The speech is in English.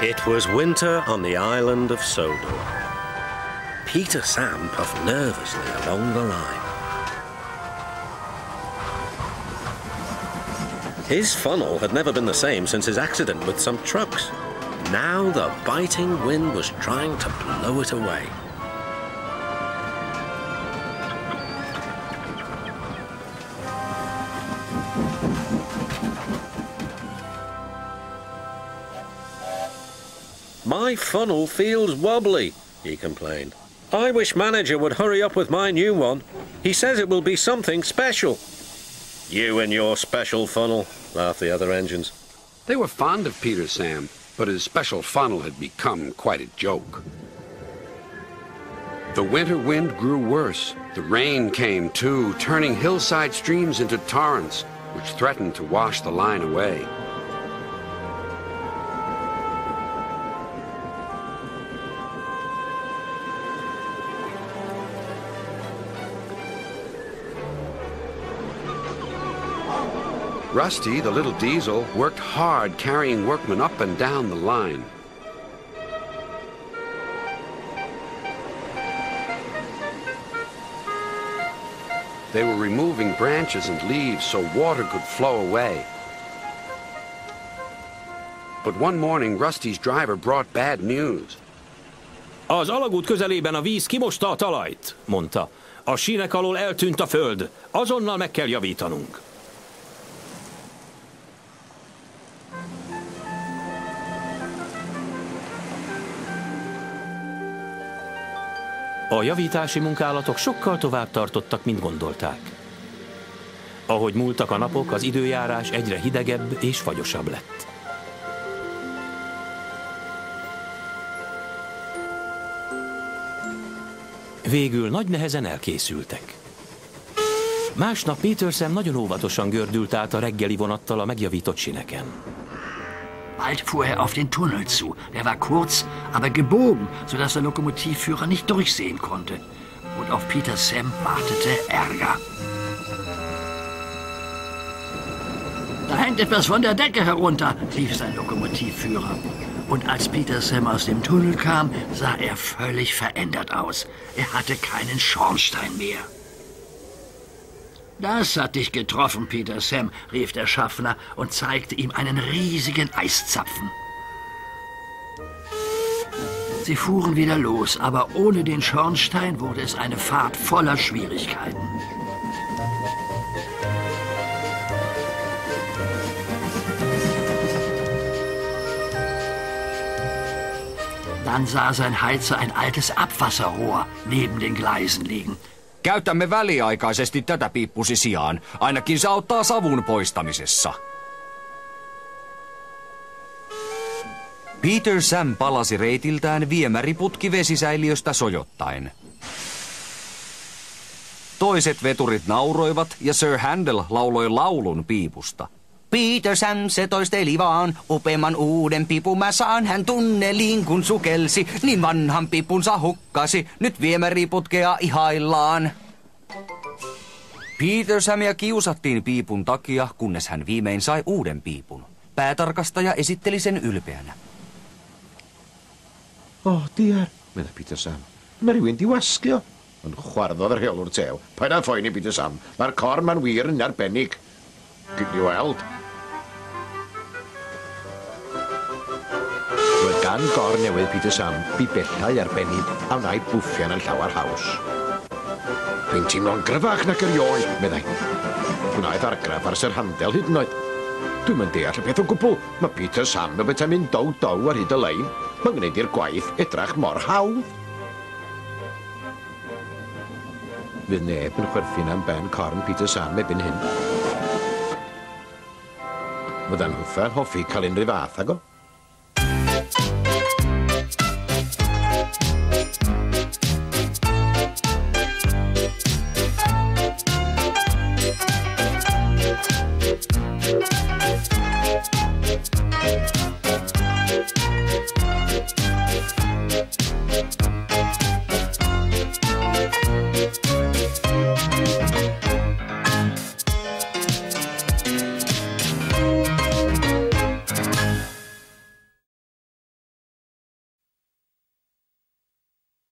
It was winter on the island of Sodor. Peter Sam puffed nervously along the line. His funnel had never been the same since his accident with some trucks. Now the biting wind was trying to blow it away. My funnel feels wobbly, he complained. I wish manager would hurry up with my new one. He says it will be something special. You and your special funnel, laughed the other engines. They were fond of Peter Sam, but his special funnel had become quite a joke. The winter wind grew worse. The rain came too, turning hillside streams into torrents, which threatened to wash the line away. Rusty, the little diesel, worked hard carrying workmen up and down the line. They were removing branches and leaves so water could flow away. But one morning, Rusty's driver brought bad news. Az alagút közelében a víz kimosta a talajt, mondta. A sínek alól eltűnt a föld. Azonnal meg kell javítanunk. A javítási munkálatok sokkal tovább tartottak, mint gondolták. Ahogy múltak a napok, az időjárás egyre hidegebb és fagyosabb lett. Végül nagy nehezen elkészültek. Másnap Peter Sam nagyon óvatosan gördült át a reggeli vonattal a megjavított sineken. Bald fuhr er auf den Tunnel zu. Der war kurz, aber gebogen, sodass der Lokomotivführer nicht durchsehen konnte. Und auf Peter Sam wartete Ärger. Da hängt etwas von der Decke herunter, rief sein Lokomotivführer. Und als Peter Sam aus dem Tunnel kam, sah er völlig verändert aus. Er hatte keinen Schornstein mehr. Das hat dich getroffen, Peter Sam, rief der Schaffner und zeigte ihm einen riesigen Eiszapfen. Sie fuhren wieder los, aber ohne den Schornstein wurde es eine Fahrt voller Schwierigkeiten. Dann sah sein Heizer ein altes Abwasserrohr neben den Gleisen liegen. Käytämme väliaikaisesti tätä piippusi sijaan. Ainakin se auttaa savun poistamisessa. Peter Sam palasi reitiltään viemäriputki vesisäiliöstä sojottaen. Toiset veturit nauroivat ja Sir Handel lauloi laulun piipusta. Peter Sam se toisteli vaan, upeamman uuden pipun mä saan. Hän tunneliin kun sukelsi, niin vanhan pipunsa hukkasi. Nyt viemäriputkea ihaillaan. Peter Samia kiusattiin piipun takia, kunnes hän viimein sai uuden piipun. Päätarkastaja esitteli sen ylpeänä. Oh, diar, meddai Peter Sam. Mae rhywun di wasglio. Yn chwarddodd yr rheolwr tew. Paid â'n phoeni, Peter Sam. Mae'r cor ma'n wir yn arbennig. Gyd ni weld. Roedd gan gor newydd Peter Sam bu bellau arbennig a wnaed bwffian yn llawer haws. Dwi'n teimlo'n gryfach nac erioed, meddai. Gwnaeth argraff ar Sir Handel hyd yn oed. Dwi'n mynd deall y peth o gwbl. Mae Peter Sam yn bethau mynd dow ar hyd y lein. Mae'n gwneud i'r gwaith edrach mor hawdd. Fydd neb yn chwerthin am ben corn Peter Sam ebyn hyn. Fydda'n hwtha'n hoffi cael unrhyw fath ag o.